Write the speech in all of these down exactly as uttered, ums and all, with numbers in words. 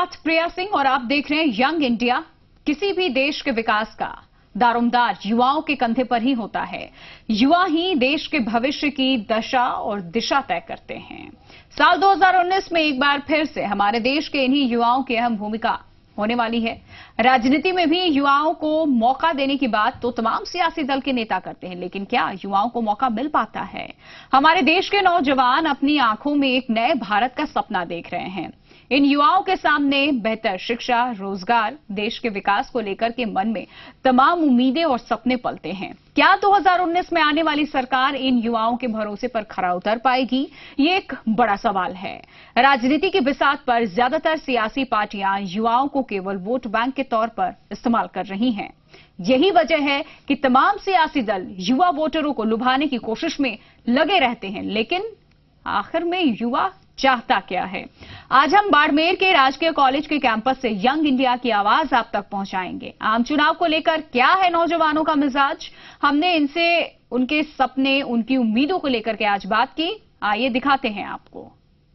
साथ प्रिया सिंह और आप देख रहे हैं यंग इंडिया। किसी भी देश के विकास का दारोमदार युवाओं के कंधे पर ही होता है। युवा ही देश के भविष्य की दशा और दिशा तय करते हैं। साल दो हज़ार उन्नीस में एक बार फिर से हमारे देश के इन्हीं युवाओं की अहम भूमिका होने वाली है। राजनीति में भी युवाओं को मौका देने की बात तो तमाम सियासी दल के नेता करते हैं, लेकिन क्या युवाओं को मौका मिल पाता है? हमारे देश के नौजवान अपनी आंखों में एक नए भारत का सपना देख रहे हैं। इन युवाओं के सामने बेहतर शिक्षा, रोजगार, देश के विकास को लेकर के मन में तमाम उम्मीदें और सपने पलते हैं। क्या दो हज़ार उन्नीस में आने वाली सरकार इन युवाओं के भरोसे पर खरा उतर पाएगी? ये एक बड़ा सवाल है। राजनीति की बिसात पर ज्यादातर सियासी पार्टियां युवाओं को केवल वोट बैंक के तौर पर इस्तेमाल कर रही हैं। यही वजह है कि तमाम सियासी दल युवा वोटरों को लुभाने की कोशिश में लगे रहते हैं, लेकिन आखिर में युवा चाहता क्या है? आज हम बाड़मेर के राजकीय कॉलेज के कैंपस से यंग इंडिया की आवाज आप तक पहुंचाएंगे। आम चुनाव को लेकर क्या है नौजवानों का मिजाज? हमने इनसे उनके सपने, उनकी उम्मीदों को लेकर के आज बात की। आइए दिखाते हैं आपको।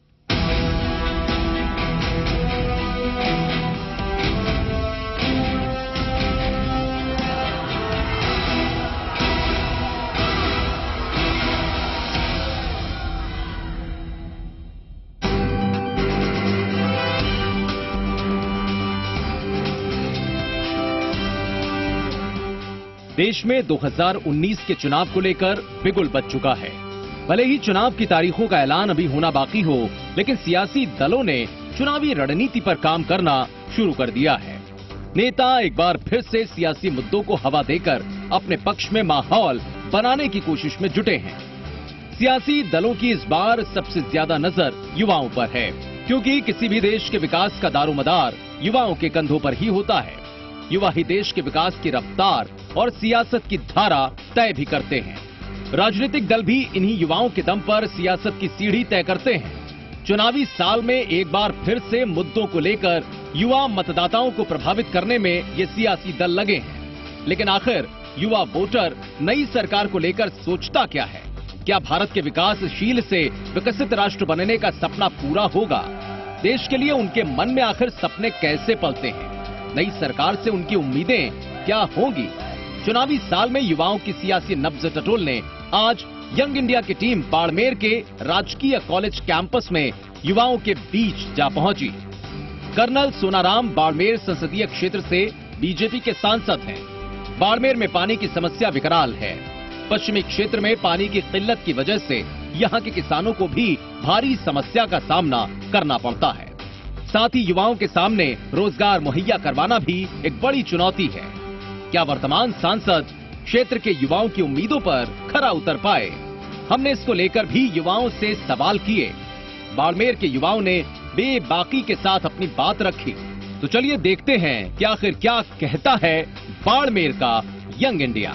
देश में दो हज़ार उन्नीस के चुनाव को लेकर बिगुल बज चुका है। भले ही चुनाव की तारीखों का ऐलान अभी होना बाकी हो, लेकिन सियासी दलों ने चुनावी रणनीति पर काम करना शुरू कर दिया है। नेता एक बार फिर से सियासी मुद्दों को हवा देकर अपने पक्ष में माहौल बनाने की कोशिश में जुटे हैं। सियासी दलों की इस बार सबसे ज्यादा नजर युवाओं पर है, क्योंकि किसी भी देश के विकास का दारोमदार युवाओं के कंधों पर ही होता है। युवा ही देश के विकास की रफ्तार और सियासत की धारा तय भी करते हैं। राजनीतिक दल भी इन्हीं युवाओं के दम पर सियासत की सीढ़ी तय करते हैं। चुनावी साल में एक बार फिर से मुद्दों को लेकर युवा मतदाताओं को प्रभावित करने में ये सियासी दल लगे हैं। लेकिन आखिर युवा वोटर नई सरकार को लेकर सोचता क्या है? क्या भारत के विकासशील से विकसित राष्ट्र बनने का सपना पूरा होगा? देश के लिए उनके मन में आखिर सपने कैसे पलते हैं? नई सरकार से उनकी उम्मीदें क्या होंगी? चुनावी साल में युवाओं की सियासी नब्ज टटोलने आज यंग इंडिया की टीम बाड़मेर के राजकीय कॉलेज कैंपस में युवाओं के बीच जा पहुंची। कर्नल सोनाराम बाड़मेर संसदीय क्षेत्र से बीजेपी के सांसद हैं। बाड़मेर में पानी की समस्या विकराल है। पश्चिमी क्षेत्र में पानी की किल्लत की वजह से यहाँ के किसानों को भी भारी समस्या का सामना करना पड़ता है। साथ ही युवाओं के सामने रोजगार मुहैया करवाना भी एक बड़ी चुनौती है। क्या वर्तमान सांसद क्षेत्र के युवाओं की उम्मीदों पर खरा उतर पाए? हमने इसको लेकर भी युवाओं से सवाल किए। बाड़मेर के युवाओं ने बेबाकी के साथ अपनी बात रखी। तो चलिए देखते हैं कि आखिर क्या कहता है बाड़मेर का यंग इंडिया।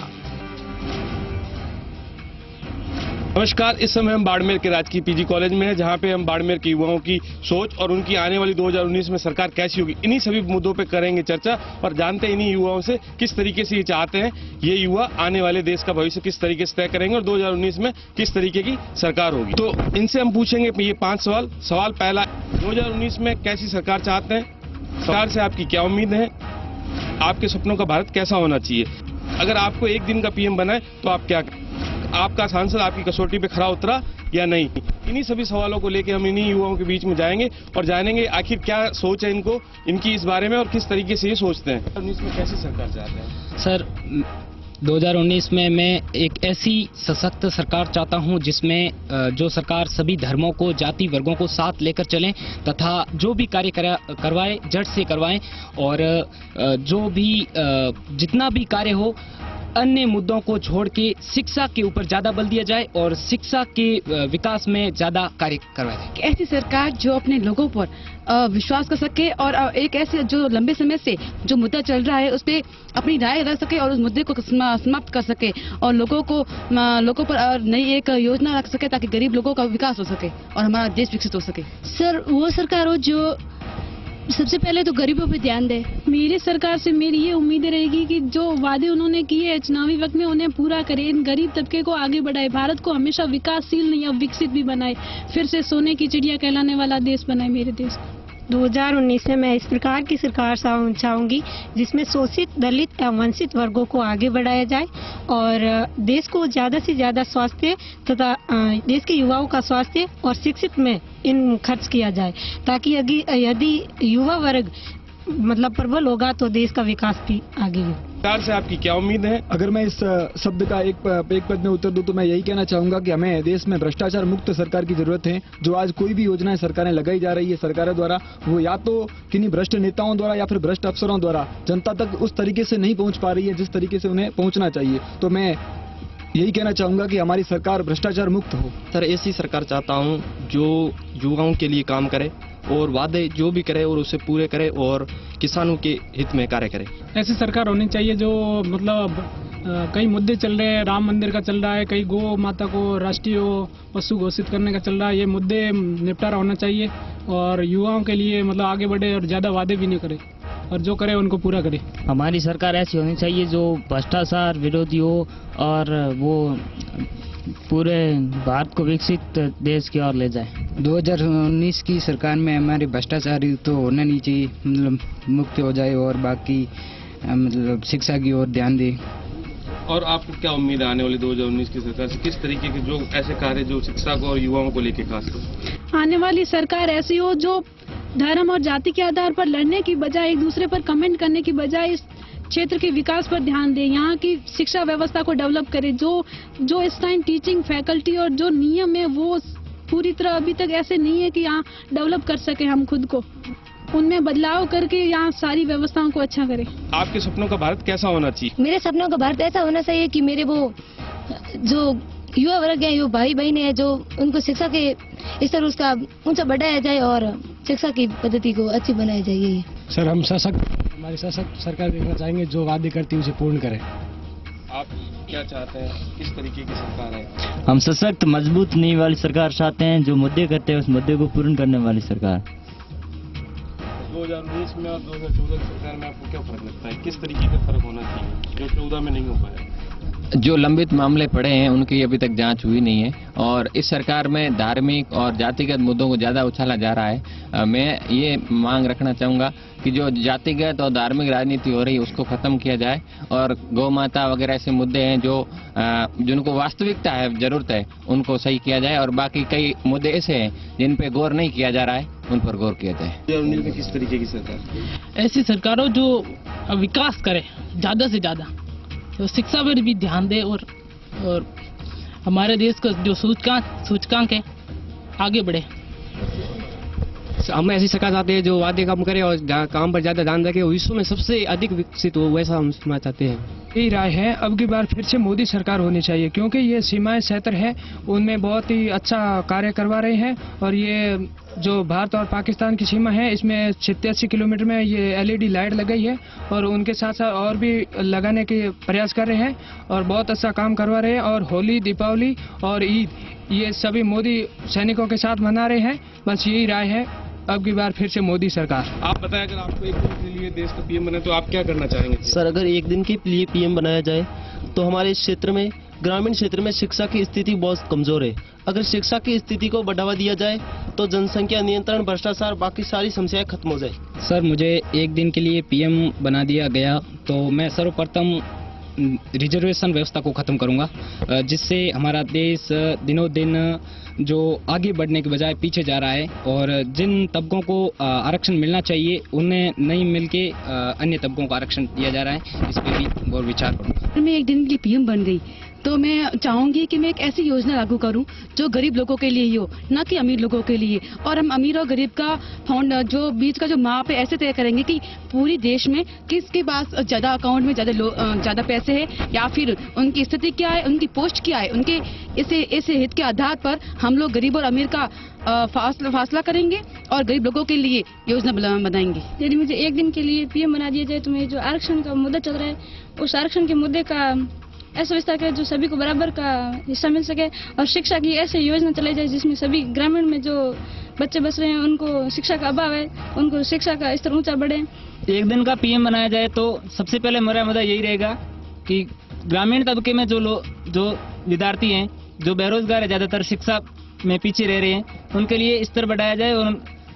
नमस्कार, इस समय हम बाड़मेर के राजकीय पीजी कॉलेज में हैं, जहां पे हम बाड़मेर के युवाओं की सोच और उनकी आने वाली दो हज़ार उन्नीस में सरकार कैसी होगी, इन्हीं सभी मुद्दों पे करेंगे चर्चा और जानते हैं इन्हीं युवाओं से किस तरीके से ये चाहते हैं ये युवा आने वाले देश का भविष्य किस तरीके से तय करेंगे और दो हज़ार उन्नीस में किस तरीके की सरकार होगी। तो इनसे हम पूछेंगे ये पांच सवाल। सवाल पहला, दो हज़ार उन्नीस में कैसी सरकार चाहते हैं? सरकार से आपकी क्या उम्मीद है? आपके सपनों का भारत कैसा होना चाहिए? अगर आपको एक दिन का पीएम बनाए तो आप क्या, आपका सांसद आपकी कसौटी पे खरा उतरा या नहीं? इन्हीं सभी सवालों को लेकर हम इन्हीं युवाओं के बीच में जाएंगे और जानेंगे आखिर क्या सोच है इनको इनकी इस बारे में और किस तरीके से ये सोचते हैं। उन्नीस में कैसी सरकार चाहते हैं? सर, दो हज़ार उन्नीस में मैं एक ऐसी सशक्त सरकार चाहता हूं जिसमें जो सरकार सभी धर्मों को, जाति वर्गों को साथ लेकर चलें तथा जो भी कार्य करवाए जड़ से करवाएं और जो भी जितना भी कार्य हो अन्य मुद्दों को छोड़ के शिक्षा के ऊपर ज्यादा बल दिया जाए और शिक्षा के विकास में ज्यादा कार्य करवाया जाए। ऐसी सरकार जो अपने लोगों पर विश्वास कर सके और एक ऐसे जो लंबे समय से जो मुद्दा चल रहा है उस पर अपनी राय रख सके और उस मुद्दे को समाप्त कर सके और लोगों को लोगों पर नई एक योजना रख सके ताकि गरीब लोगों का विकास हो सके और हमारा देश विकसित हो सके। सर, वो सरकार हो जो सबसे पहले तो गरीबों पे ध्यान दे। मेरी सरकार से मेरी ये उम्मीदें रहेगी कि जो वादे उन्होंने किए हैं चुनावी वक्त में उन्हें पूरा करें, इन गरीब तबके को आगे बढ़ाए, भारत को हमेशा विकासशील नहीं अब विकसित भी बनाए, फिर से सोने की चिड़िया कहलाने वाला देश बनाए मेरे देश को। दो हज़ार उन्नीस में मैं इस प्रकार की सरकार चाहूंगी जिसमें शोषित, दलित एवं वंचित वर्गों को आगे बढ़ाया जाए और देश को ज्यादा से ज्यादा स्वास्थ्य तथा देश के युवाओं का स्वास्थ्य और शिक्षित में इन खर्च किया जाए, ताकि यदि युवा वर्ग मतलब प्रबल होगा तो देश का विकास भी आगे हो। सरकार से आपकी क्या उम्मीद है? अगर मैं इस शब्द का एक एक पद में उत्तर दूं तो मैं यही कहना चाहूंगा कि हमें देश में भ्रष्टाचार मुक्त सरकार की जरूरत है। जो आज कोई भी योजनाएं सरकारें लगाई जा रही है सरकारों द्वारा, वो या तो किन्हीं भ्रष्ट नेताओं द्वारा या फिर भ्रष्ट अफसरों द्वारा जनता तक उस तरीके से नहीं पहुंच पा रही है जिस तरीके से उन्हें पहुंचना चाहिए। तो मैं यही कहना चाहूंगा कि हमारी सरकार भ्रष्टाचार मुक्त हो। सर, ऐसी सरकार चाहता हूं जो युवाओं के लिए काम करे और वादे जो भी करे और उसे पूरे करे और किसानों के हित में कार्य करे। ऐसी सरकार होनी चाहिए जो मतलब कई मुद्दे चल रहे हैं, राम मंदिर का चल रहा है, कई गौ माता को राष्ट्रीय पशु घोषित करने का चल रहा है, ये मुद्दे निपटारा होना चाहिए और युवाओं के लिए मतलब आगे बढ़े और ज्यादा वादे भी नहीं करे और जो करे उनको पूरा करे। हमारी सरकार ऐसी होनी चाहिए जो भ्रष्टाचार विरोधी हो और वो पूरे भारत को विकसित देश की ओर ले जाए। दो हज़ार उन्नीस की सरकार में हमारी भ्रष्टाचार तो होना नहीं चाहिए, मतलब मुक्त हो जाए और बाकी मतलब शिक्षा की ओर ध्यान दे। और आपको क्या उम्मीद है आने वाली दो हज़ार उन्नीस की सरकार से? किस तरीके के जो ऐसे कार्य जो शिक्षा को और युवाओं को लेकर खास कर? आने वाली सरकार ऐसी हो जो धर्म और जाति के आधार पर लड़ने की बजाय, एक दूसरे पर कमेंट करने की बजाय इस क्षेत्र के विकास पर ध्यान दे, यहाँ की शिक्षा व्यवस्था को डेवलप करे। जो जो इस टाइम टीचिंग फैकल्टी और जो नियम है वो पूरी तरह अभी तक ऐसे नहीं है कि यहाँ डेवलप कर सके हम खुद को, उनमें बदलाव करके यहाँ सारी व्यवस्थाओं को अच्छा करें। आपके सपनों का भारत कैसा होना चाहिए? मेरे सपनों का भारत ऐसा होना चाहिए कि मेरे वो जो युवा वर्ग है, जो भाई बहन है, जो उनको शिक्षा के स्तर उसका ऊंचा बढ़ाया जाए और शिक्षा की पद्धति को अच्छी बनाई जाए। सर, हम सशक्त हमारी सशक्त सरकार देखना चाहेंगे जो वादे करती है उसे पूर्ण करे। आप क्या चाहते हैं? किस तरीके की सरकार है? हम सशक्त, मजबूत नींव वाली सरकार चाहते हैं, जो मुद्दे करते हैं उस मुद्दे को पूर्ण करने वाली सरकार। दो हज़ार उन्नीस में और दो हज़ार चौदह की सरकार में आपको क्या फर्क लगता है? किस तरीके का फर्क होना चाहिए जो चौदह में नहीं हो पाया? जो लंबित मामले पड़े हैं उनकी अभी तक जांच हुई नहीं है और इस सरकार में धार्मिक और जातिगत मुद्दों को ज्यादा उछाला जा रहा है। मैं ये मांग रखना चाहूंगा कि जो जातिगत और धार्मिक राजनीति हो रही है उसको खत्म किया जाए और गौ माता वगैरह ऐसे मुद्दे हैं जो जिनको वास्तविकता है जरूरत है उनको सही किया जाए और बाकी कई मुद्दे ऐसे हैं जिन पे गौर नहीं किया जा रहा है उन पर गौर किया जाए। किस तरीके की सरकार? ऐसी सरकारों जो विकास करे ज्यादा से ज्यादा, तो शिक्षा पर भी ध्यान दे और और हमारे देश का जो सूचकांक सूचकांक है आगे बढ़े। हम ऐसी सरकार चाहते हैं जो वादे काम करे और काम पर ज्यादा ध्यान रखे, विश्व में सबसे अधिक विकसित हो, वैसा हम चाहते हैं। यही राय है, अब की बार फिर से मोदी सरकार होनी चाहिए क्योंकि ये सीमाएं क्षेत्र है उनमें बहुत ही अच्छा कार्य करवा रहे हैं और ये जो भारत और पाकिस्तान की सीमा है इसमें छियासी किलोमीटर में ये एलईडी लाइट लगाई है और उनके साथ साथ और भी लगाने के प्रयास कर रहे हैं और बहुत अच्छा काम करवा रहे हैं। और होली, दीपावली और ईद ये सभी मोदी सैनिकों के साथ मना रहे हैं। बस यही राय है, अब की बार फिर से मोदी सरकार। आप बताएं, अगर आपको एक दिन के लिए देश का पीएम बने तो आप क्या करना चाहेंगे? सर, अगर एक दिन के लिए पीएम बनाया जाए तो हमारे इस क्षेत्र में, ग्रामीण क्षेत्र में शिक्षा की स्थिति बहुत कमजोर है। अगर शिक्षा की स्थिति को बढ़ावा दिया जाए तो जनसंख्या नियंत्रण, भ्रष्टाचार, बाकी सारी समस्याएं खत्म हो जाए। सर, मुझे एक दिन के लिए पीएम बना दिया गया तो मैं सर्वप्रथम रिजर्वेशन व्यवस्था को खत्म करूंगा, जिससे हमारा देश दिनों दिन जो आगे बढ़ने के बजाय पीछे जा रहा है और जिन तबकों को आरक्षण मिलना चाहिए उन्हें नहीं मिलके अन्य तबकों को आरक्षण दिया जा रहा है। इस पर भी गौर विचार करूंगा। मैं एक दिन के लिए पीएम बन गई तो मैं चाहूंगी कि मैं एक ऐसी योजना लागू करूं जो गरीब लोगों के लिए ही हो, ना कि अमीर लोगों के लिए। और हम अमीर और गरीब का फाउंड जो बीच का जो माप है ऐसे तय करेंगे कि पूरी देश में किसके पास ज्यादा अकाउंट में ज्यादा ज्यादा पैसे है या फिर उनकी स्थिति क्या है, उनकी पोस्ट क्या है, उनके इसे इसे हित के आधार पर हम लोग गरीब और अमीर का फासला फासला करेंगे और गरीब लोगों के लिए योजना बनाएंगे। यदि मुझे एक दिन के लिए पीएम बना दिया जाए तो मैं जो आरक्षण का मुद्दा चल रहा है उस आरक्षण के मुद्दे का ऐसा व्यवस्था करे जो सभी को बराबर का हिस्सा मिल सके और शिक्षा की ऐसी योजना चलाई जाए जिसमें सभी ग्रामीण में जो बच्चे बस रहे हैं उनको शिक्षा का अभाव है, उनको शिक्षा का स्तर ऊंचा बढ़े। एक दिन का पीएम बनाया जाए तो सबसे पहले मेरा मुद्दा यही रहेगा कि ग्रामीण तबके में जो लोग जो विद्यार्थी हैं जो बेरोजगार है, ज्यादातर शिक्षा में पीछे रह रहे हैं, उनके लिए स्तर बढ़ाया जाए और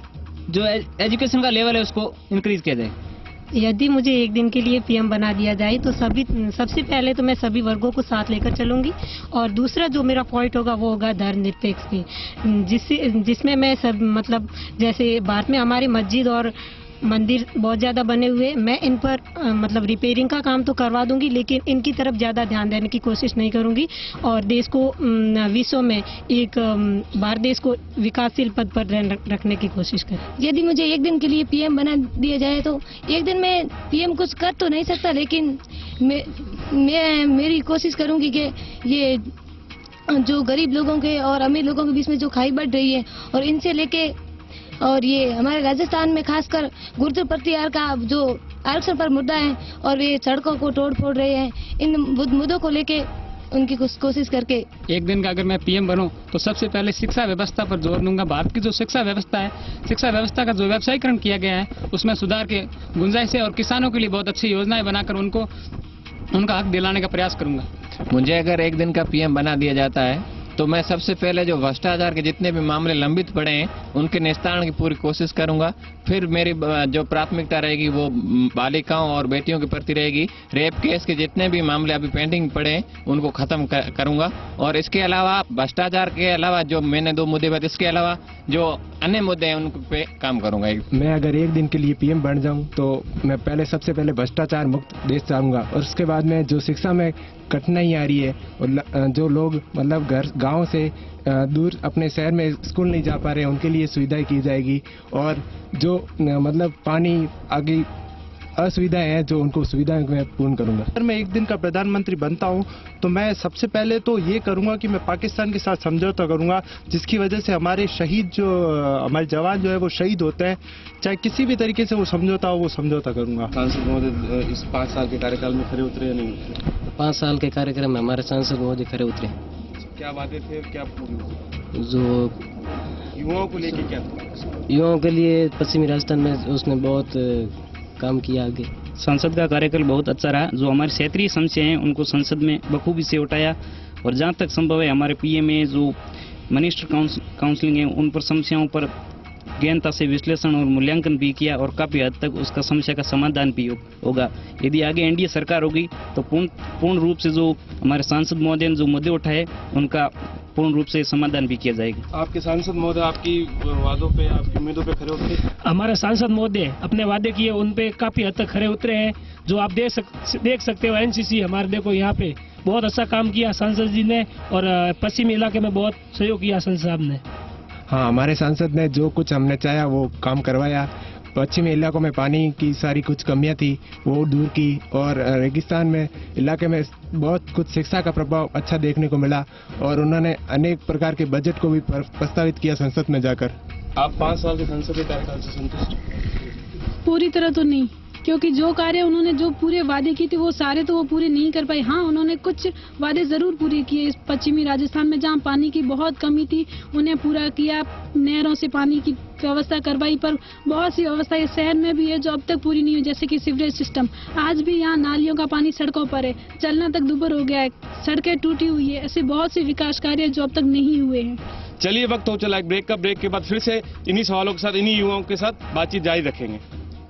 जो एजुकेशन का लेवल है उसको इंक्रीज किया जाए। यदि मुझे एक दिन के लिए पीएम बना दिया जाए तो सभी सबसे पहले तो मैं सभी वर्गों को साथ लेकर चलूंगी, और दूसरा जो मेरा पॉइंट होगा वो होगा धर्मनिरपेक्ष पे, जिससे जिसमें मैं सब मतलब जैसे भारत में हमारे मस्जिद और मंदिर बहुत ज़्यादा बने हुए, मैं इन पर आ, मतलब रिपेयरिंग का काम तो करवा दूंगी, लेकिन इनकी तरफ ज़्यादा ध्यान देने की कोशिश नहीं करूंगी, और देश को विश्व में एक भारत देश को विकासशील पद पर रखने की कोशिश करें। यदि मुझे एक दिन के लिए पीएम बना दिया जाए तो एक दिन में पीएम कुछ कर तो नहीं सकता, लेकिन मैं, मैं मेरी कोशिश करूंगी कि ये जो गरीब लोगों के और अमीर लोगों के बीच में जो खाई बढ़ रही है, और इनसे लेके और ये हमारे राजस्थान में खासकर गुर्जर प्रतिहार का जो आरक्षण पर मुद्दा है और वे सड़कों को तोड़ फोड़ रहे हैं, इन मुद्दों को लेके उनकी कोशिश करके एक दिन का अगर मैं पीएम बनूं तो सबसे पहले शिक्षा व्यवस्था पर जोर दूंगा। भारत की जो शिक्षा व्यवस्था है, शिक्षा व्यवस्था का जो व्यवसायीकरण किया गया है उसमें सुधार के गुंजाइश है, और किसानों के लिए बहुत अच्छी योजनाएं बनाकर उनको उनका हक दिलाने का प्रयास करूंगा। मुझे अगर एक दिन का पीएम बना दिया जाता है तो मैं सबसे पहले जो भ्रष्टाचार के जितने भी मामले लंबित पड़े हैं उनके निस्तारण की पूरी कोशिश करूंगा। फिर मेरी जो प्राथमिकता रहेगी वो बालिकाओं और बेटियों के प्रति रहेगी। रेप केस के जितने भी मामले अभी पेंडिंग पड़े हैं उनको खत्म कर, करूंगा। और इसके अलावा भ्रष्टाचार के अलावा जो मैंने दो मुद्दे बताए, इसके अलावा जो अन्य मुद्दे हैं उन पे काम करूंगा। मैं अगर एक दिन के लिए पीएम बन जाऊं तो मैं पहले सबसे पहले भ्रष्टाचार मुक्त देश चाहूंगा, और उसके बाद में जो शिक्षा में कठिनाई आ रही है और जो लोग मतलब घर गांव से दूर अपने शहर में स्कूल नहीं जा पा रहे हैं उनके लिए सुविधाएं की जाएगी, और जो मतलब पानी आगे असुविधाएं हैं जो उनको सुविधाएं मैं पूर्ण करूंगा। अगर मैं एक दिन का प्रधानमंत्री बनता हूं तो मैं सबसे पहले तो ये करूंगा कि मैं पाकिस्तान के साथ समझौता करूंगा, जिसकी वजह से हमारे शहीद जो हमारे जवान जो है वो शहीद होते हैं, चाहे किसी भी तरीके से वो समझौता हो, वो समझौता करूंगा। सांसद महोदय इस पाँच साल के कार्यकाल में खरे उतरे या नहीं उतरे? पाँच साल के कार्यक्रम में हमारे सांसद महोदय खरे उतरे। क्या वादे थे, क्या पूरी? जो युवाओं को लेके क्या युवाओं के लिए पश्चिमी राजस्थान में उसने बहुत काम किया आगे। संसद का कार्यकाल बहुत अच्छा रहा। जो हमारी क्षेत्रीय समस्या हैं उनको संसद में बखूबी से उठाया, और जहां तक संभव है हमारे पीएम में जो मिनिस्टर काउंसलिंग है उन पर समस्याओं पर गहनता से विश्लेषण और मूल्यांकन भी किया, और काफी हद तक उसका समस्या का समाधान भी होगा। यदि आगे एनडीए सरकार होगी तो पूर्ण पूर्ण रूप से जो हमारे सांसद महोदय ने जो मुद्दे उठाए उनका पूर्ण रूप से समाधान भी किया जाएगा। आपके सांसद महोदय आपकी वादों पे, आपकी उम्मीदों पे खरे उतरे? हमारे सांसद महोदय अपने वादे किए उन पे काफी हद तक खरे उतरे हैं। जो आप देख सक, देख सकते हो एनसीसी हमारे देखो यहाँ पे बहुत अच्छा काम किया सांसद जी ने, और पश्चिमी इलाके में बहुत सहयोग किया सांसद साहब ने। हाँ, हमारे सांसद ने जो कुछ हमने चाहा वो काम करवाया। पश्चिमी इलाकों में पानी की सारी कुछ कमियां थी वो दूर की, और रेगिस्तान में इलाके में बहुत कुछ शिक्षा का प्रभाव अच्छा देखने को मिला, और उन्होंने अनेक प्रकार के बजट को भी प्रस्तावित किया संसद में जाकर। आप पाँच साल के संसदीय कार्यकाल से संतुष्ट? पूरी तरह तो नहीं, क्योंकि जो कार्य उन्होंने जो पूरे वादे किए थे वो सारे तो वो पूरे नहीं कर पाए। हाँ, उन्होंने कुछ वादे जरूर पूरे किए। इस पश्चिमी राजस्थान में जहाँ पानी की बहुत कमी थी उन्हें पूरा किया, नहरों से पानी की व्यवस्था करवाई, पर बहुत सी व्यवस्था इस शहर में भी है जो अब तक पूरी नहीं हुई, जैसे कि सीवरेज सिस्टम। आज भी यहाँ नालियों का पानी सड़कों पर है, चलना तक दुभर हो गया है, सड़कें टूटी हुई है। ऐसे बहुत से विकास कार्य जो अब तक नहीं हुए हैं। चलिए, वक्त हो चला एक ब्रेक का। ब्रेक के बाद फिर से इन्हीं सवालों के साथ, इन्हीं युवाओं के साथ बातचीत जारी रखेंगे।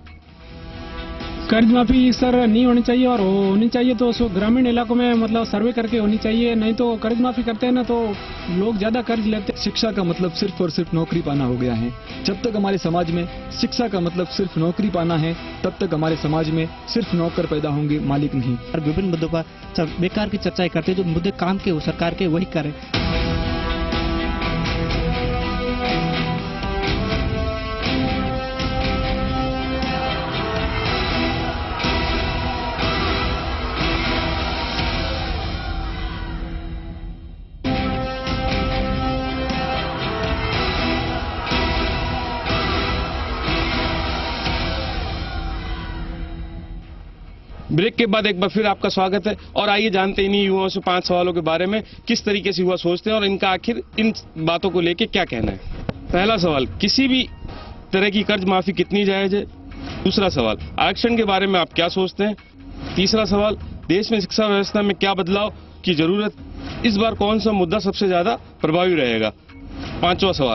कर्ज माफी सर नहीं होनी चाहिए, और होनी चाहिए तो उसको ग्रामीण इलाकों में मतलब सर्वे करके होनी चाहिए, नहीं तो कर्ज माफी करते हैं ना तो लोग ज्यादा कर्ज लेते हैं। शिक्षा का मतलब सिर्फ और सिर्फ नौकरी पाना हो गया है। जब तक हमारे समाज में शिक्षा का मतलब सिर्फ नौकरी पाना है तब तक हमारे समाज में सिर्फ नौकर पैदा होंगे, मालिक नहीं। विभिन्न मुद्दों पर बेकार की चर्चाएं करते, जो मुद्दे काम के हो सरकार के वही करें। ब्रेक के बाद एक बार फिर आपका स्वागत है, और आइए जानते हैं इन्हीं युवाओं से पांच सवालों के बारे में, किस तरीके से युवा सोचते हैं और इनका आखिर इन बातों को लेके क्या कहना है। पहला सवाल, किसी भी तरह की कर्ज माफी कितनी जायज है? दूसरा सवाल, आरक्षण के बारे में आप क्या सोचते हैं? तीसरा सवाल, देश में शिक्षा व्यवस्था में क्या बदलाव की जरूरत, इस बार कौन सा मुद्दा सबसे ज्यादा प्रभावी रहेगा? पांचवा सवाल,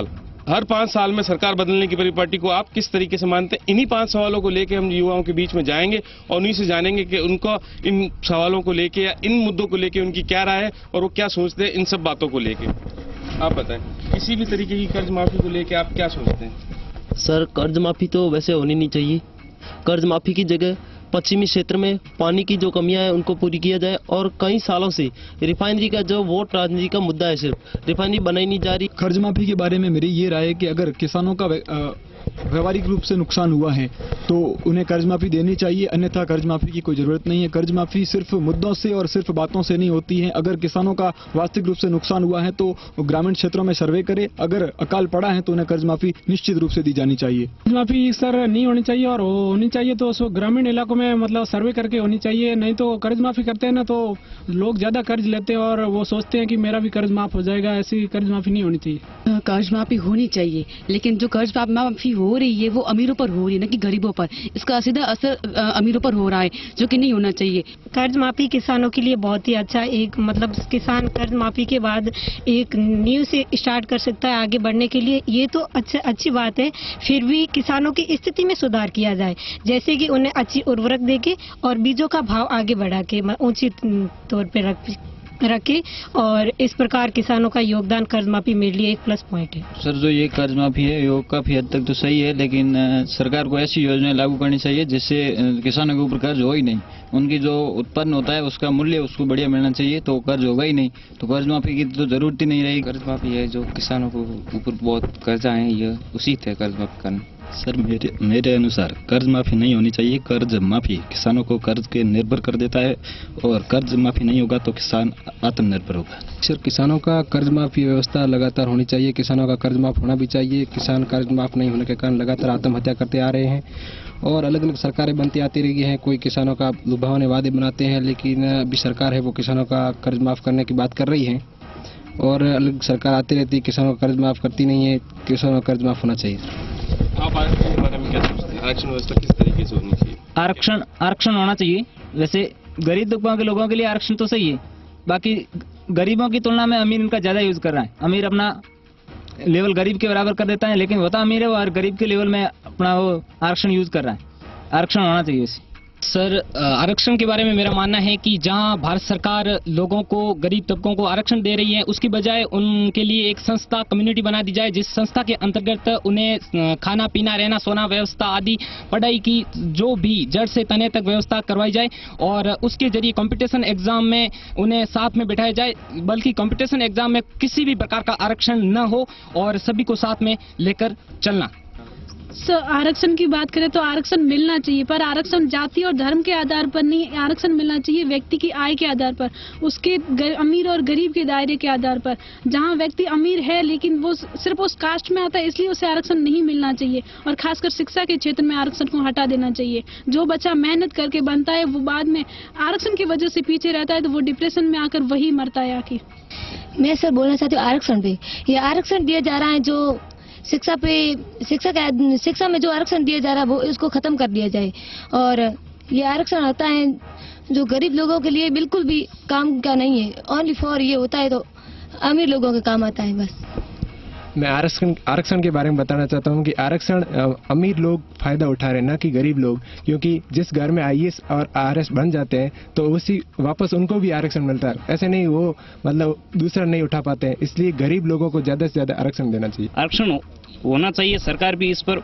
हर पांच साल में सरकार बदलने की परिपाटी को आप किस तरीके से मानते हैं? इन्हीं पांच सवालों को लेकर हम युवाओं के बीच में जाएंगे और उन्हीं से जानेंगे कि उनको इन सवालों को लेकर या इन मुद्दों को लेकर उनकी क्या राय है और वो क्या सोचते हैं इन सब बातों को लेकर। आप बताएं, किसी भी तरीके की कर्ज माफी को लेकर आप क्या सोचते हैं? सर, कर्ज माफी तो वैसे होनी नहीं चाहिए। कर्ज माफी की जगह पश्चिमी क्षेत्र में पानी की जो कमियां हैं उनको पूरी किया जाए। और कई सालों से रिफाइनरी का जो वोट राजनीति का मुद्दा है, सिर्फ रिफाइनरी बनाई नहीं जा रही। कर्ज माफी के बारे में मेरी ये राय है कि अगर किसानों का व्यवहारिक रूप से नुकसान हुआ है तो उन्हें कर्ज माफी देनी चाहिए, अन्यथा कर्ज माफी की कोई जरूरत नहीं है। कर्ज माफी सिर्फ मुद्दों से और सिर्फ बातों से नहीं होती है। अगर किसानों का वास्तविक रूप से नुकसान हुआ है तो ग्रामीण क्षेत्रों में सर्वे करे, अगर अकाल पड़ा है तो उन्हें कर्ज माफी निश्चित रूप से दी जानी चाहिए। कर्ज माफी सर नहीं होनी चाहिए, और होनी चाहिए तो उसको ग्रामीण इलाकों में मतलब सर्वे करके होनी चाहिए। नहीं तो कर्ज माफी करते हैं ना तो लोग ज्यादा कर्ज लेते हैं और वो सोचते हैं कि मेरा भी कर्ज माफ हो जाएगा। ऐसी कर्ज माफी नहीं होनी चाहिए। कर्ज माफी होनी चाहिए, लेकिन जो कर्ज माफी हो रही है वो अमीरों पर हो रही है, न कि गरीबों पर। इसका सीधा असर अमीरों पर हो रहा है, जो कि नहीं होना चाहिए। कर्ज माफी किसानों के लिए बहुत ही अच्छा, एक मतलब किसान कर्ज माफी के बाद एक न्यू से स्टार्ट कर सकता है आगे बढ़ने के लिए। ये तो अच्छा अच्छी बात है, फिर भी किसानों की स्थिति में सुधार किया जाए, जैसे कि उन्हें अच्छी उर्वरक देके और बीजों का भाव आगे बढ़ा के ऊंची तौर पे रख रखे, और इस प्रकार किसानों का योगदान कर्ज माफी मेरे लिए एक प्लस पॉइंट है। सर, जो ये कर्ज माफी है वो काफी हद तक तो सही है, लेकिन सरकार को ऐसी योजनाएं लागू करनी चाहिए जिससे किसानों के ऊपर कर्ज हो ही नहीं। उनकी जो उत्पन्न होता है उसका मूल्य उसको बढ़िया मिलना चाहिए, तो कर्ज होगा ही नहीं, तो कर्ज माफी की तो जरूरत ही नहीं रहेगी। कर्ज माफी है जो किसानों को ऊपर बहुत कर्जा है, ये उचित है कर्ज माफी करना। सर, मेरे मेरे अनुसार कर्ज माफी नहीं होनी चाहिए। कर्ज माफी किसानों को कर्ज के निर्भर कर देता है, और कर्ज माफी नहीं होगा तो किसान आत्मनिर्भर होगा। सर, किसानों का कर्ज माफी व्यवस्था लगातार होनी चाहिए। किसानों का कर्ज माफ होना भी चाहिए। किसान कर्ज माफ नहीं होने के कारण लगातार आत्महत्या करते आ रहे हैं, और अलग अलग सरकारें बनती आती रही हैं। कोई किसानों का लुभावने वादे बनाते हैं, लेकिन अभी सरकार है वो किसानों का कर्ज माफ करने की बात कर रही है, और अलग सरकार आती रहती है, किसानों का कर्ज माफ करती नहीं है। किसानों का कर्ज माफ होना चाहिए। आप आरक्षण के बारे में क्या सोचते हैं? आरक्षण व्यवस्था किस तरीके से होनी चाहिए? आरक्षण आरक्षण होना चाहिए। वैसे गरीब तबकों के लोगों के लिए आरक्षण तो सही है, बाकी गरीबों की तुलना में अमीर इनका ज्यादा यूज कर रहा है। अमीर अपना लेवल गरीब के बराबर कर देता है, लेकिन वो तो अमीर है और गरीब के लेवल में अपना वो आरक्षण यूज कर रहा है। आरक्षण होना चाहिए वैसे। सर, आरक्षण के बारे में मेरा मानना है कि जहां भारत सरकार लोगों को, गरीब तबकों को आरक्षण दे रही है, उसकी बजाय उनके लिए एक संस्था, कम्युनिटी बना दी जाए, जिस संस्था के अंतर्गत उन्हें खाना पीना, रहना, सोना व्यवस्था आदि, पढ़ाई की जो भी जड़ से तने तक व्यवस्था करवाई जाए, और उसके जरिए कंपटीशन एग्जाम में उन्हें साथ में बिठाया जाए। बल्कि कंपटीशन एग्जाम में किसी भी प्रकार का आरक्षण न हो और सभी को साथ में लेकर चलना। सर, आरक्षण की बात करें तो आरक्षण मिलना चाहिए, पर आरक्षण जाति और धर्म के आधार पर नहीं, आरक्षण मिलना चाहिए व्यक्ति की आय के आधार पर, उसके अमीर और गरीब के दायरे के आधार पर। जहां व्यक्ति अमीर है लेकिन वो सिर्फ उस कास्ट में आता है, इसलिए उसे आरक्षण नहीं मिलना चाहिए। और खासकर शिक्षा के क्षेत्र में आरक्षण को हटा देना चाहिए। जो बच्चा मेहनत करके बनता है वो बाद में आरक्षण की वजह से पीछे रहता है, तो वो डिप्रेशन में आकर वही मरता है आखिर। मैं सर बोलना चाहती हूँ आरक्षण पे, ये आरक्षण दिया जा रहा है जो शिक्षा पे, शिक्षा का शिक्षा में जो आरक्षण दिया जा रहा है वो इसको खत्म कर दिया जाए। और ये आरक्षण होता है जो गरीब लोगों के लिए बिल्कुल भी काम का नहीं है, ओनली फॉर ये होता है तो अमीर लोगों के काम आता है बस। मैं आरक्षण आरक्षण के बारे में बताना चाहता हूं कि आरक्षण अमीर लोग फायदा उठा रहे हैं, ना कि गरीब लोग। क्योंकि जिस घर में आई ए एस और आर एस बन जाते हैं तो उसी वापस उनको भी आरक्षण मिलता है। ऐसे नहीं वो मतलब दूसरा नहीं उठा पाते हैं, इसलिए गरीब लोगों को ज्यादा से ज्यादा आरक्षण देना चाहिए। आरक्षण होना चाहिए। सरकार भी इस पर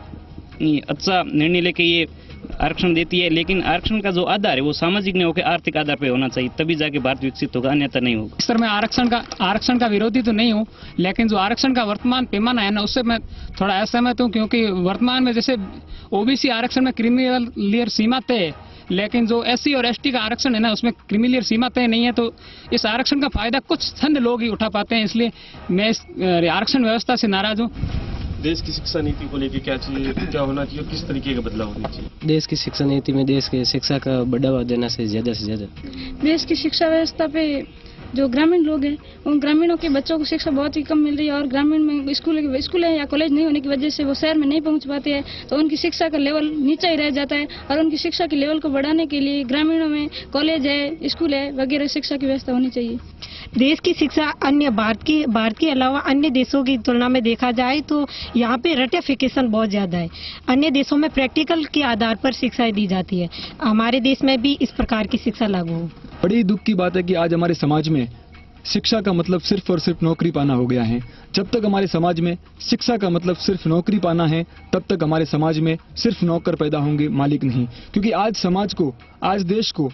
अच्छा निर्णय लेके ये आरक्षण देती है, लेकिन आरक्षण का जो आधार है वो सामाजिक नहीं होकर आर्थिक आधार पर होना चाहिए, तभी जाके भारत विकसित होगा, अन्यथा नहीं होगा। सर, मैं आरक्षण का आरक्षण का विरोधी तो नहीं हूँ, लेकिन जो आरक्षण का वर्तमान पैमाना है ना उससे मैं थोड़ा असहमत हूँ। क्योंकि वर्तमान में जैसे ओबीसी आरक्षण में क्रीमी सीमा तय है, लेकिन जो एससी और एसटी का आरक्षण है ना उसमें क्रीमी सीमा तय नहीं है, तो इस आरक्षण का फायदा कुछ चंद लोग ही उठा पाते हैं। इसलिए मैं इस आरक्षण व्यवस्था से नाराज हूँ। देश की शिक्षा नीति को लेकर क्या चाहिए, क्या होना चाहिए, किस तरीके का बदलाव होना चाहिए? देश की शिक्षा नीति में देश के शिक्षा का बढ़ावा देना से ज्यादा से ज्यादा। देश की शिक्षा व्यवस्था पे जो ग्रामीण लोग हैं उन ग्रामीणों के बच्चों को शिक्षा बहुत ही कम मिल रही है और ग्रामीण में स्कूल स्कूल है या कॉलेज नहीं होने की वजह से वो शहर में नहीं पहुंच पाते हैं, तो उनकी शिक्षा का लेवल नीचे ही रह जाता है। और उनकी शिक्षा के लेवल को बढ़ाने के लिए ग्रामीणों में कॉलेज है, स्कूल है वगैरह शिक्षा की व्यवस्था होनी चाहिए। देश की शिक्षा अन्य भारत की भारत के अलावा अन्य देशों की तुलना में देखा जाए तो यहाँ पे रटिफिकेशन बहुत ज्यादा है। अन्य देशों में प्रैक्टिकल के आधार पर शिक्षाएं दी जाती है, हमारे देश में भी इस प्रकार की शिक्षा लागू हो। बड़ी दुख की बात है कि आज हमारे समाज में शिक्षा का मतलब सिर्फ और सिर्फ नौकरी पाना हो गया है। जब तक हमारे समाज में शिक्षा का मतलब सिर्फ नौकरी पाना है, तब तक हमारे समाज में सिर्फ नौकर पैदा होंगे, मालिक नहीं। क्योंकि आज समाज को, आज देश को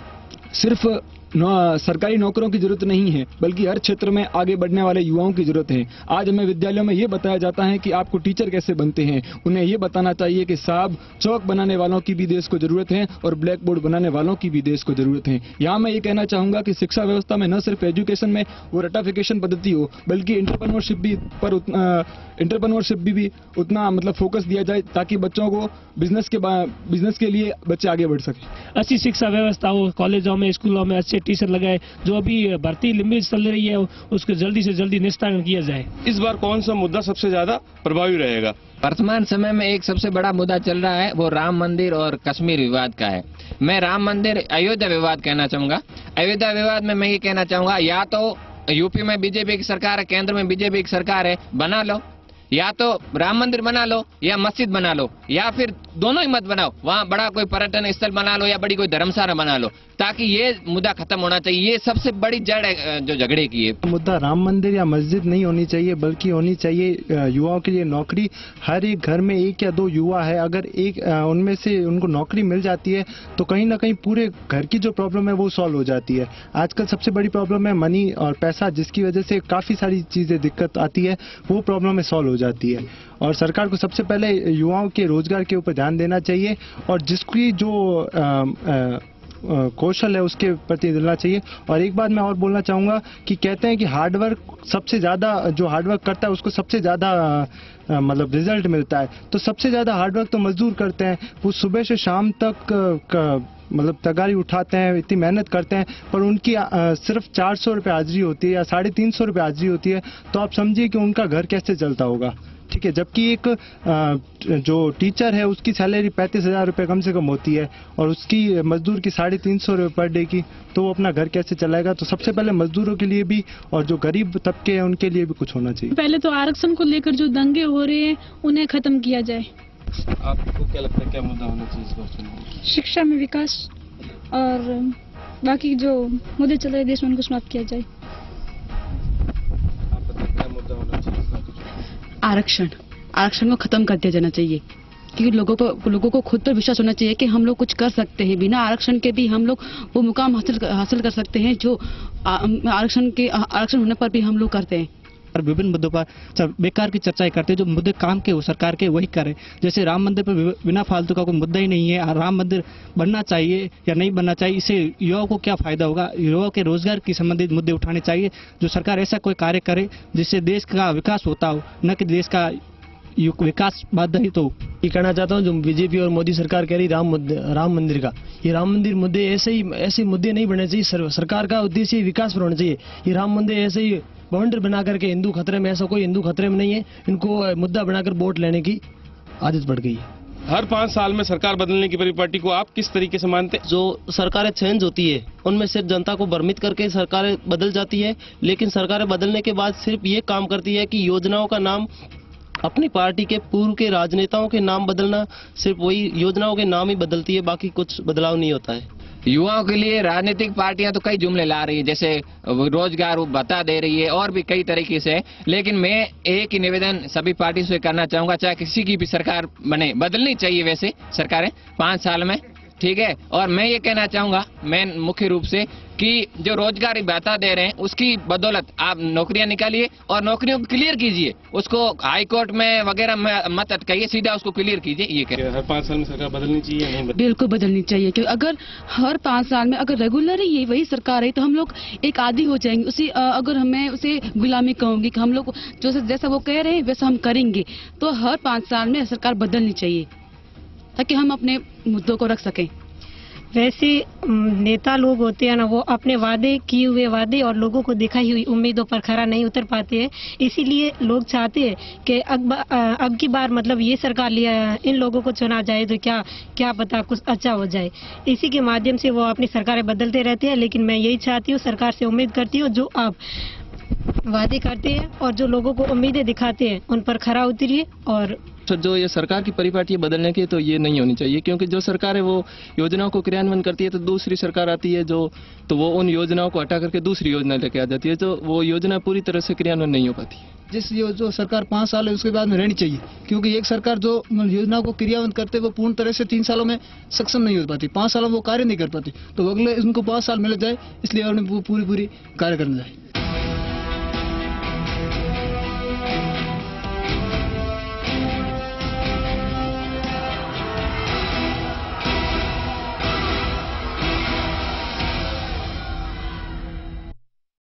सिर्फ नौ, सरकारी नौकरों की जरूरत नहीं है, बल्कि हर क्षेत्र में आगे बढ़ने वाले युवाओं की जरूरत है। आज हमें विद्यालयों में ये बताया जाता है कि आपको टीचर कैसे बनते हैं। उन्हें ये बताना चाहिए कि साहब, चौक बनाने वालों की भी देश को जरूरत है और ब्लैक बोर्ड बनाने वालों की भी देश को जरूरत है। यहाँ मैं ये कहना चाहूंगा कि शिक्षा व्यवस्था में न सिर्फ एजुकेशन में वो रटिफिकेशन पद्धति हो, बल्कि इंटरप्रेन्योरशिप भी पर उतना इंटरप्रेन्योरशिप भी, भी उतना मतलब फोकस दिया जाए, ताकि बच्चों को बिजनेस के बिजनेस के लिए बच्चे आगे बढ़ सके। अच्छी शिक्षा व्यवस्था हो, कॉलेजों में, स्कूलों में अच्छे टीचर लगाए, जो अभी भर्ती लंबी चल रही है उसको जल्दी से जल्दी निस्तारण किया जाए। इस बार कौन सा मुद्दा सबसे ज्यादा प्रभावी रहेगा? वर्तमान समय में एक सबसे बड़ा मुद्दा चल रहा है, वो राम मंदिर और कश्मीर विवाद का है। मैं राम मंदिर अयोध्या विवाद कहना चाहूंगा। अयोध्या विवाद में मैं ये कहना चाहूंगा, या तो यूपी में बीजेपी की सरकार है, केंद्र में बीजेपी की सरकार है, बना लो, या तो राम मंदिर बना लो या मस्जिद बना लो, या फिर दोनों ही मत बनाओ, वहाँ बड़ा कोई पर्यटन स्थल बना लो या बड़ी कोई धर्मशाला बना लो, ताकि ये मुद्दा खत्म होना चाहिए। ये सबसे बड़ी जड़ है जो झगड़े की है। मुद्दा राम मंदिर या मस्जिद नहीं होनी चाहिए, बल्कि होनी चाहिए युवाओं के लिए नौकरी। हर एक घर में एक या दो युवा है, अगर एक उनमें से उनको नौकरी मिल जाती है तो कहीं ना कहीं पूरे घर की जो प्रॉब्लम है वो सॉल्व हो जाती है। आजकल सबसे बड़ी प्रॉब्लम है मनी और पैसा, जिसकी वजह से काफी सारी चीजें दिक्कत आती है, वो प्रॉब्लम सॉल्व हो जाती है। और सरकार को सबसे पहले युवाओं के रोजगार के ऊपर ध्यान देना चाहिए और जिसकी जो आ, आ, कौशल है उसके प्रति देना चाहिए। और एक बात मैं और बोलना चाहूँगा कि कहते हैं कि हार्डवर्क सबसे ज़्यादा, जो हार्डवर्क करता है उसको सबसे ज़्यादा मतलब रिजल्ट मिलता है। तो सबसे ज़्यादा हार्डवर्क तो मजदूर करते हैं, वो सुबह से शाम तक का, मतलब तगारी उठाते हैं, इतनी मेहनत करते हैं, पर उनकी आ, सिर्फ चार सौ रुपये हाजिरी होती है या साढ़े तीन सौ रुपये हाजिरी होती है। तो आप समझिए कि उनका घर कैसे चलता होगा, ठीक है। जबकि एक आ, जो टीचर है उसकी सैलरी पैंतीस हजार रुपये कम से कम होती है और उसकी मजदूर की साढ़े तीन सौ रुपये पर डे की, तो वो अपना घर कैसे चलाएगा। तो सबसे पहले मजदूरों के लिए भी और जो गरीब तबके हैं उनके लिए भी कुछ होना चाहिए। पहले तो आरक्षण को लेकर जो दंगे हो रहे हैं उन्हें खत्म किया जाए। आपको क्या लगता है क्या मुद्दा होना चाहिए इस बार? शिक्षा में विकास और बाकी जो मुद्दे चल रहे देश में उनको समाप्त किया जाए। क्या मुद्दा होना चाहिए? आरक्षण आरक्षण को खत्म कर दिया जाना चाहिए, क्योंकि लोगों को लोगों को खुद पर विश्वास होना चाहिए कि हम लोग कुछ कर सकते हैं। बिना आरक्षण के भी हम लोग वो मुकाम हासिल हासिल कर सकते हैं जो आरक्षण के आरक्षण होने पर भी हम लोग करते हैं। और विभिन्न मुद्दों पर बेकार की चर्चाएं करते हैं, जो मुद्दे काम के वो सरकार के वही करे। जैसे राम मंदिर पर बिना फालतू का कोई मुद्दा ही नहीं है। राम मंदिर बनना चाहिए या नहीं बनना चाहिए, इससे युवाओं को क्या फायदा होगा। युवाओं के रोजगार की संबंधित मुद्दे उठाने चाहिए। जो सरकार ऐसा कोई कार्य करे जिससे देश का विकास होता हो, न कि देश का विकास बाधित हो। ये कहना चाहता हूँ, जो बीजेपी और मोदी सरकार कह रही राम राम मंदिर का, ये राम मंदिर मुद्दे ऐसे ही ऐसे मुद्दे नहीं बनने चाहिए। सर, सरकार का उद्देश्य विकास पर होना चाहिए। ये राम मंदिर ऐसे ही बाउंड्री बना करके हिंदू खतरे में, ऐसा कोई हिंदू खतरे में नहीं है। इनको मुद्दा बनाकर वोट लेने की आदत बढ़ गई है। हर पाँच साल में सरकार बदलने की परिपाटी को आप किस तरीके से मानते हैं? जो सरकारें चेंज होती है उनमें सिर्फ जनता को भ्रमित करके सरकारें बदल जाती है, लेकिन सरकारें बदलने के बाद सिर्फ ये काम करती है कि योजनाओं का नाम अपनी पार्टी के पूर्व के राजनेताओं के नाम बदलना, सिर्फ वही योजनाओं के नाम ही बदलती है, बाकी कुछ बदलाव नहीं होता है। युवाओं के लिए राजनीतिक पार्टियां तो कई जुमले ला रही है, जैसे रोजगार वो बता दे रही है और भी कई तरीके से। लेकिन मैं एक ही निवेदन सभी पार्टी से करना चाहूंगा, चाहे किसी की भी सरकार बने, बदलनी चाहिए वैसे सरकारें पाँच साल में, ठीक है। और मैं ये कहना चाहूंगा मैं मुख्य रूप से कि जो रोजगार बता दे रहे हैं उसकी बदौलत आप नौकरियां निकालिए और नौकरियों को क्लियर कीजिए, उसको हाई कोर्ट में वगैरह में मत अटकाइए, सीधा उसको क्लियर कीजिए। ये कह हर पाँच साल में सरकार बदलनी चाहिए नहीं? बिल्कुल बदलनी चाहिए, क्योंकि अगर हर पाँच साल में अगर रेगुलर ही ये वही सरकार है तो हम लोग एक आदी हो जाएंगे उसी। अगर हमें उसे गुलामी कहूंगी कि हम लोग जो जैसा वो कह रहे हैं वैसा हम करेंगे, तो हर पाँच साल में सरकार बदलनी चाहिए ताकि हम अपने मुद्दों को रख सकें। वैसे नेता लोग होते हैं ना, वो अपने वादे किए हुए वादे और लोगों को दिखाई हुई उम्मीदों पर खरा नहीं उतर पाते हैं। इसीलिए लोग चाहते हैं कि अब अब की बार मतलब ये सरकार लिया इन लोगों को चुना जाए तो क्या क्या पता कुछ अच्छा हो जाए। इसी के माध्यम से वो अपनी सरकारें बदलते रहते हैं। लेकिन मैं यही चाहती हूँ, सरकार से उम्मीद करती हूँ, जो आप वादे करते हैं और जो लोगों को उम्मीदें दिखाते हैं उन पर खरा उतरिए। और तो जो ये सरकार की परिपाटी बदलने की तो ये नहीं होनी चाहिए, क्योंकि जो सरकार है वो योजनाओं को क्रियान्वयन करती है तो दूसरी सरकार आती है जो तो वो उन योजनाओं को हटा करके दूसरी योजना लेके आ जाती है, तो वो योजना पूरी तरह से क्रियान्वयन नहीं हो पाती है। जिस यो, जो सरकार पाँच साल है उसके बाद में रहनी चाहिए, क्योंकि एक सरकार जो योजनाओं को क्रियान्वयन करते वो पूर्ण तरह से तीन सालों में सक्षम नहीं हो पाती, पाँच सालों में वो कार्य नहीं कर पाती, तो अगले उनको पाँच साल मिल जाए, इसलिए उन्हें पूरी पूरी कार्य करना चाहिए।